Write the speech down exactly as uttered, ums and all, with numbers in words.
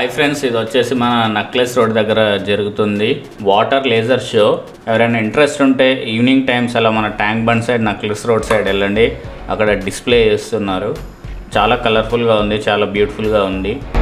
Hi friends, ఇది వచ్చేసి మన నక్లెస్ రోడ్ దగ్గర జరుగుతుంది వాటర్ లేజర్ షో. ఎవరైనా ఇంట్రెస్ట్ ఉంటే ఈవినింగ్ టైమ్స్ అలా మన Tank Bund side Necklace Road side వెళ్ళండి. అక్కడ డిస్ప్లే చేస్తున్నారు. చాలా కలర్ఫుల్గా ఉంది, చాలా బ్యూటిఫుల్గా ఉంది.